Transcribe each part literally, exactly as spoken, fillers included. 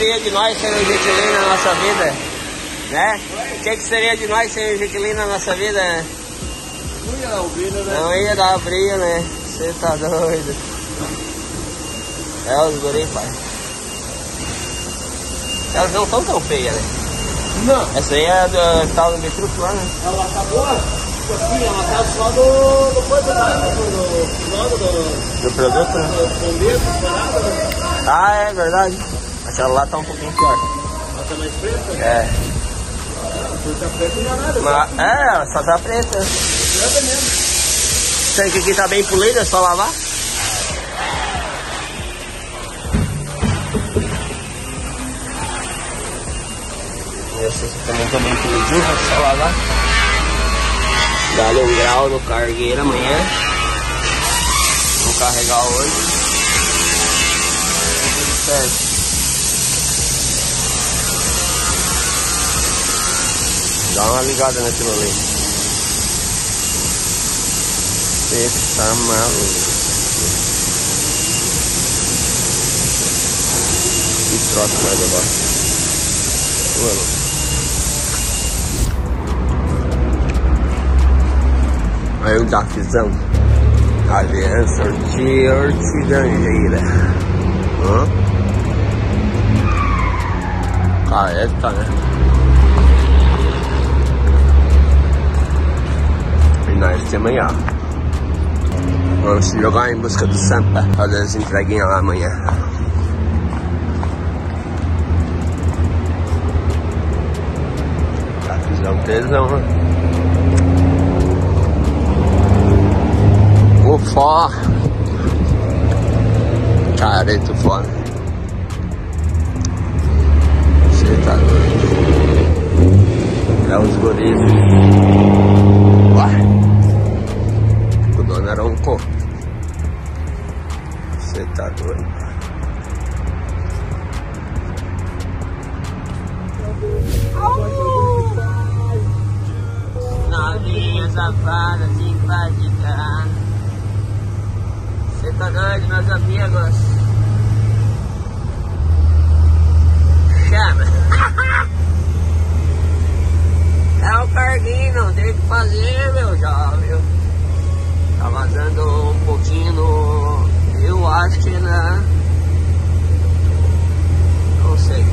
seria de nós sem o Jequili na nossa vida, né? O que, que seria de nós sem o Jequili na nossa vida, né? Não ia dar o brilho, né? Não ia dar brilho, né? Você tá doido. É os guri, pai. Elas não estão tão feias, né? Não. Essa aí é do tal do Bitruc lá, né? Ela tá boa? Tipo assim, ela tá só do... do coisa da... do... do... do... Do produto, né? do bombeiro, parada, né? Ah, é verdade. Aquela lá tá um pouquinho pior. Ela tá mais preta? É. Se tá preta não é nada. Mas, é, ela só tá preta. Preta mesmo. Sei que aqui tá bem polido, é só lavar. Essa também tá bem polidinha, é só lavar. Dá-lhe um grau no cargueiro amanhã. Vou carregar hoje. Tudo certo. Dá uma ligada naquilo ali. Você tá maluco. Que troca vai levar. Ué, aí o Dafzão, Aliança Horti, Hortiganjeira. Hã? Caeta, né? E nós de amanhã. Vamos jogar em busca do Sampa, fazer as entreguinhas lá amanhã. Dafzão tesão, né? Fó, careto foda. Você tá doido. É os guris. Ué, o dono era um co. Você tá doido. Novinha safada, simpática. Você tá doido, meus amigos? Chama! É o carguinho, não tem o que fazer, meu jovem. Tá vazando um pouquinho no... Eu acho que na... Não sei.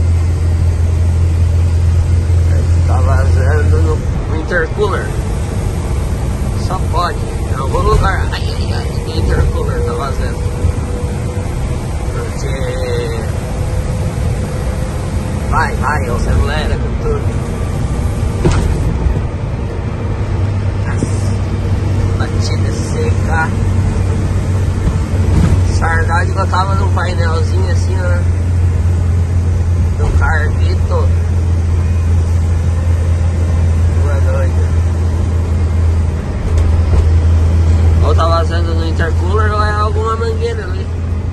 Tá vazando no, no intercooler. Só pode, em algum lugar. Ai, ai, ai. Intercooler tá vazando. Porque vai, vai, o acelera com tudo. Batida seca. Saudade que eu tava num painelzinho assim, ó, do carguito. Tu é doido. Ou tá vazando no intercooler ou é alguma mangueira ali.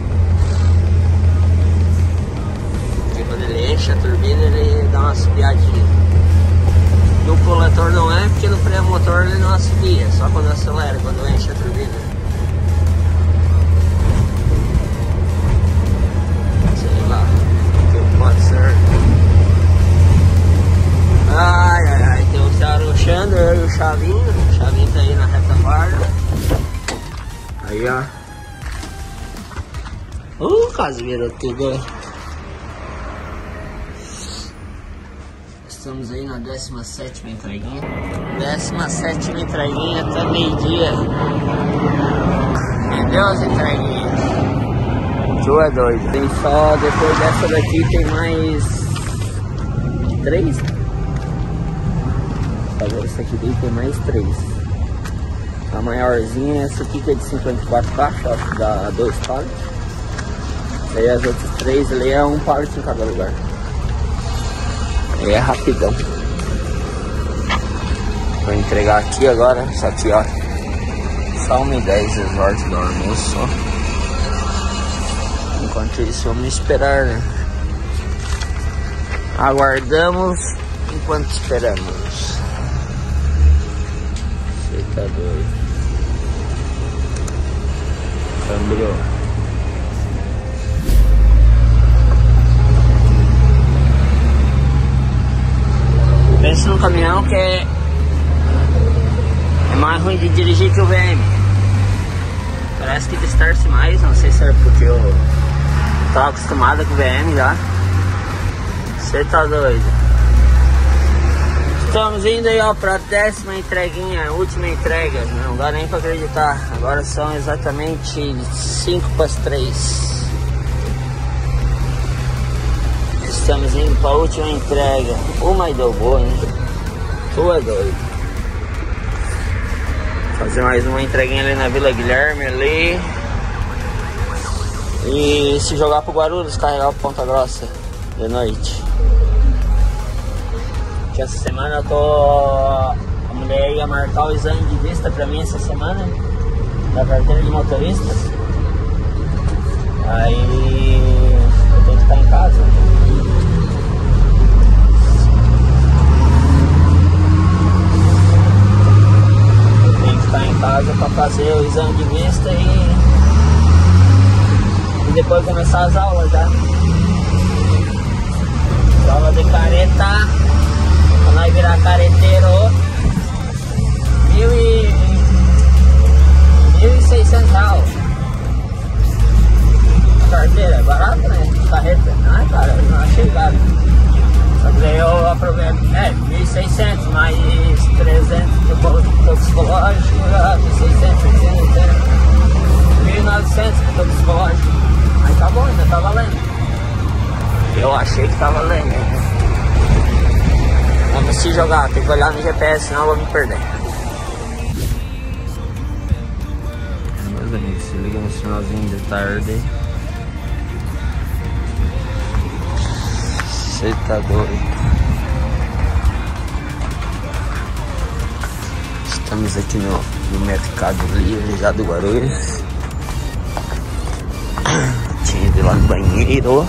Porque quando ele enche a turbina ele dá uma assobiadinha. No coletor não é, porque no freio motor ele não assobia, só quando acelera, quando enche a turbina. Sei lá, o que pode ser. Ai, ai, ai, tem o Alexandre, eu e o Chavinho. O Chavinho tá aí na retaguarda. Aí, ó. Uh, Casimiro, tudo. Estamos aí na décima sétima entreguinha. décima sétima entreguinha até meio-dia. Entendeu as entreguinhas? Tu é doido. Tem só, depois dessa daqui tem mais três. Agora essa aqui daí tem mais três. A maiorzinha é essa aqui que é de cinquenta e quatro caixas, acho que dá dois pallets. E as outras três ali é um pallet em cada lugar. E é rapidão. Vou entregar aqui agora, só que ó, só uma e dez resort do almoço. Enquanto isso vamos esperar, né? Aguardamos enquanto esperamos. Você tá doido. Câmbio. Pensa num caminhão que é, é mais ruim de dirigir que o V M. Parece que distorce mais, não sei se é porque eu tava acostumado com o V M já. Você tá doido. Estamos indo aí, ó, pra décima entreguinha, última entrega. Não dá nem pra acreditar. Agora são exatamente cinco para as três. Estamos indo pra última entrega. Uma e deu boa, né? Tu é doido. Fazer mais uma entreguinha ali na Vila Guilherme ali. E se jogar pro Guarulhos, carregar pro Ponta Grossa de noite. Que essa semana eu tô... A mulher ia marcar o exame de vista pra mim essa semana, da carteira de motorista. Aí eu tenho que estar em casa. Eu tenho que estar em casa pra fazer o exame de vista e, e depois começar as aulas já. Aula de careta. Pra nós virar careteiro, mil e mil e seiscentos reais. A carteira é barata, né? Carreta, ah, cara, eu não achei caro. Só que daí eu aproveito, é, mil e seiscentos mais trezentos de toxicológico, mil e seiscentos, mil e novecentos de toxicológico. Aí tá bom, ainda tá valendo. Eu achei que tá valendo, né? Vamos se jogar, tem que olhar no G P S, senão eu vou me perder. Meus amigos, se liga no finalzinho de tarde. Você tá doido. Estamos aqui no, no Mercado Livre já do Guarulhos. Tinha ido lá no banheiro.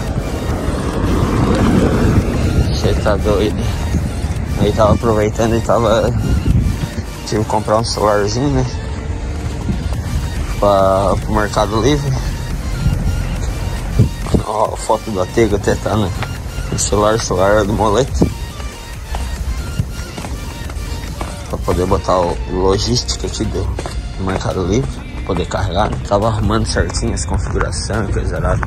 Você tá doido. Aí tava aproveitando e tava... Tive que comprar um celularzinho, né? Pra, pro Mercado Livre. Ó, a foto do Atego até tá no, no celular, o celular do Molete. Pra poder botar o, o logística aqui do, do Mercado Livre. Pra poder carregar, né? Tava arrumando certinho as configurações, coisa errada.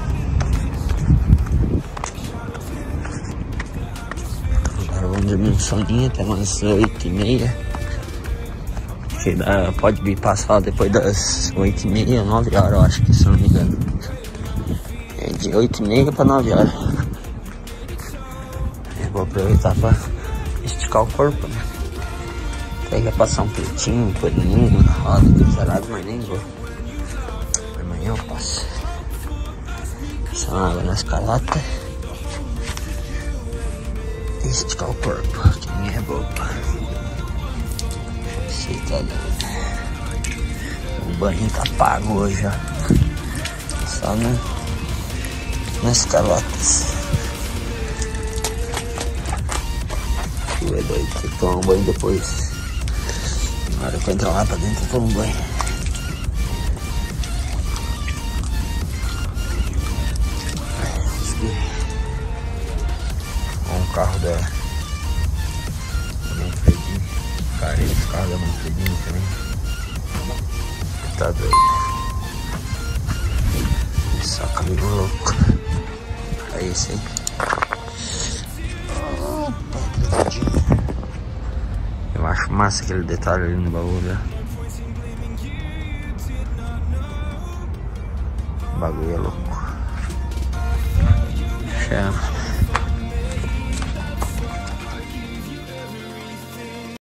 Vamos dormir um soninho até umas oito e meia. Que dá, pode vir passar depois das oito e meia, nove horas, eu acho que, se não me engano. É de oito e meia para nove horas. Eu vou aproveitar para esticar o corpo, né? Pega passar um pretinho, um paninho na roda, zerado, mas nem vou. Amanhã eu passo. Passar uma água nas calotas. Esticar o corpo, que ninguém é bobo. Você tá doido. O banho tá pago hoje, ó. Só no, nas calotas. Tu é doido, tem que tomar um banho depois. Na hora que eu entrar lá pra dentro, eu tomo um banho. Um carro da Manfredini, cara, esse carro da Manfredini também. Tá doido. Só cabelo louco. É esse aí. Opa, eu acho massa aquele detalhe ali no baú, né? O bagulho é louco. Chama.